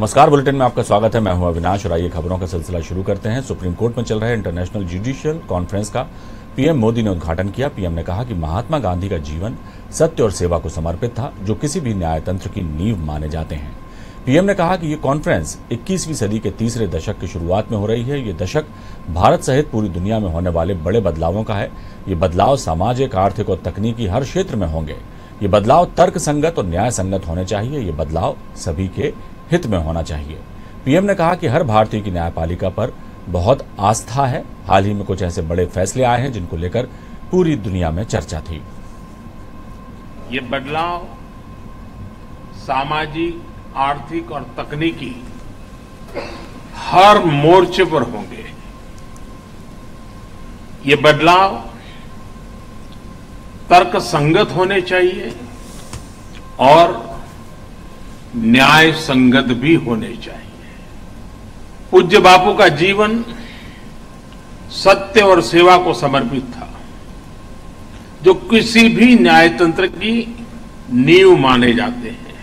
नमस्कार, बुलेटिन में आपका स्वागत है। मैं हूं अविनाश और आइए खबरों का सिलसिला शुरू करते हैं। सुप्रीम कोर्ट में चल रहे इंटरनेशनल जुडिशियल कॉन्फ्रेंस का पीएम मोदी ने उद्घाटन किया। पीएम ने कहा कि महात्मा गांधी का जीवन सत्य और सेवा को समर्पित था, जो किसी भी न्यायतंत्र की नींव माने जाते हैं। पीएम ने कहा कि ये कॉन्फ्रेंस 21वीं सदी के तीसरे दशक की शुरुआत में हो रही है। ये दशक भारत सहित पूरी दुनिया में होने वाले बड़े बदलावों का है। ये बदलाव सामाजिक, आर्थिक और तकनीकी हर क्षेत्र में होंगे। ये बदलाव तर्क संगत और न्याय संगत होने चाहिए। ये बदलाव सभी के हित में होना चाहिए। पीएम ने कहा कि हर भारतीय की न्यायपालिका पर बहुत आस्था है। हाल ही में कुछ ऐसे बड़े फैसले आए हैं जिनको लेकर पूरी दुनिया में चर्चा थी। ये बदलाव सामाजिक, आर्थिक और तकनीकी हर मोर्चे पर होंगे। ये बदलाव तर्क संगत होने चाहिए और न्याय संगत भी होने चाहिए। पूज्य बापू का जीवन सत्य और सेवा को समर्पित था, जो किसी भी न्यायतंत्र की नींव माने जाते हैं।